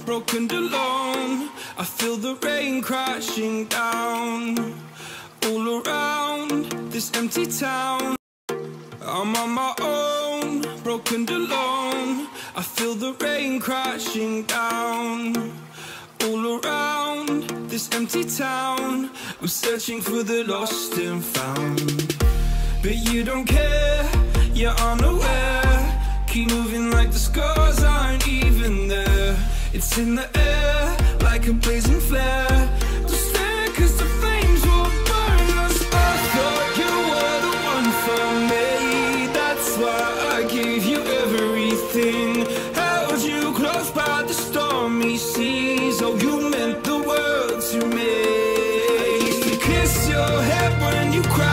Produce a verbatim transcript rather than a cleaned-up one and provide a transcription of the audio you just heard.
broken and alone. I feel the rain crashing down all around this empty town. I'm on my own, broken and alone. I feel the rain crashing down all around this empty town. I'm searching for the lost and found, but you don't care, you're unaware. Keep moving like the scars aren't even there. It's in the air like a blazing flare. Don't stare cause the flames will burn us. I thought you were the one for me, that's why I gave you everything. Held you close by the stormy seas. Oh, you meant the world to me. I used to kiss your head when you cried.